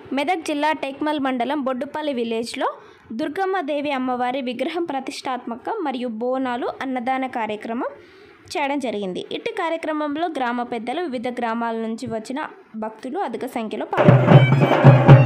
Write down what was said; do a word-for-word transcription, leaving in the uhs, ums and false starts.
మెదక్ జిల్లా టేక్మల్ మండలం బొడ్డుపల్లి విలేజ్లో దుర్గమ్మ దేవి అమ్మవారి విగ్రహం ప్రతిష్టాత్మక మరియు బోనాలు అన్నదాన కార్యక్రమం చేయడం జరిగింది. ఇట్టి కార్యక్రమంలో గ్రామ పెద్దలు, వివిధ గ్రామాల నుంచి వచ్చిన భక్తులు అధిక సంఖ్యలో పాల్గొన్నారు.